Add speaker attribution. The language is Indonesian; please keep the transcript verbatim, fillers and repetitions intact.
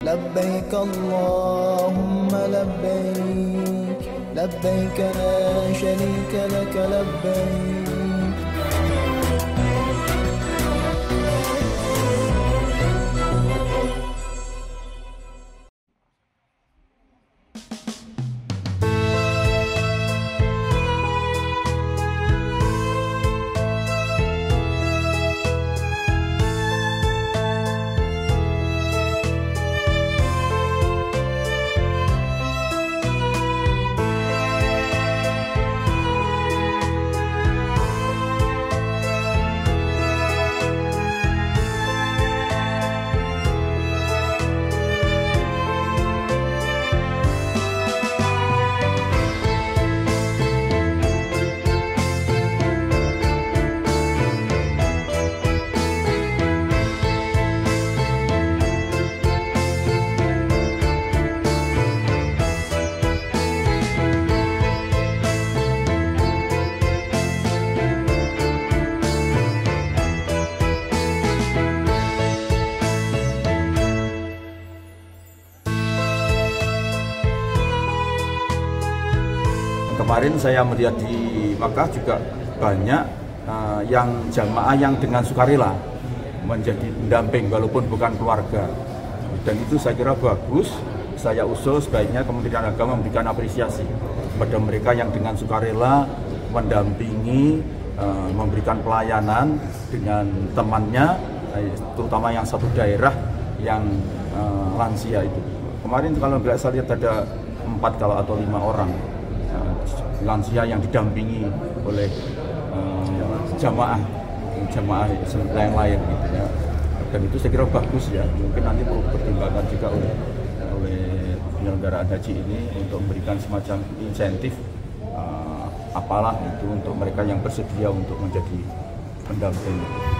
Speaker 1: لبيك اللهم لبيك لبيك لا شريك لك لبيك.
Speaker 2: Kemarin saya melihat di Makkah juga banyak uh, yang jamaah yang dengan sukarela menjadi pendamping walaupun bukan keluarga, dan itu saya kira bagus. Saya usul sebaiknya Kementerian Agama memberikan apresiasi pada mereka yang dengan sukarela mendampingi, uh, memberikan pelayanan dengan temannya, terutama yang satu daerah yang uh, lansia itu. Kemarin kalau nggak saya lihat ada empat kalau atau lima orang lansia yang didampingi oleh uh, jamaah jamaah yang lain gitu ya, dan itu saya kira bagus ya. Mungkin nanti perlu pertimbangkan juga oleh oleh penyelenggaraan haji ini untuk memberikan semacam insentif uh, apalah itu untuk mereka yang bersedia untuk menjadi pendamping.